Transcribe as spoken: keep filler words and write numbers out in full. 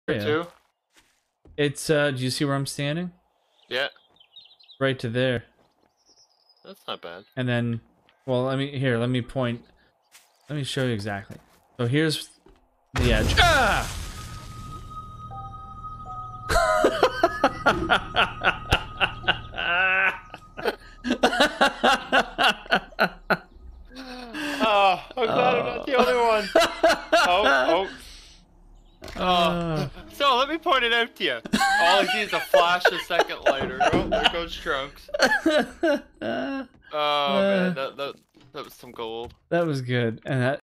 Yeah. Two? It's, uh, do you see where I'm standing? Yeah. Right to there. That's not bad. And then, well, let me, here, let me point. Let me show you exactly. So here's the edge. Ah! Oh, I'm glad I'm not the only one. Oh, oh. Oh. So let me point it out to you. All I see is a flash a second later. Oh, there goes Trunks. Oh man, that, that, that was some gold. That was good. And that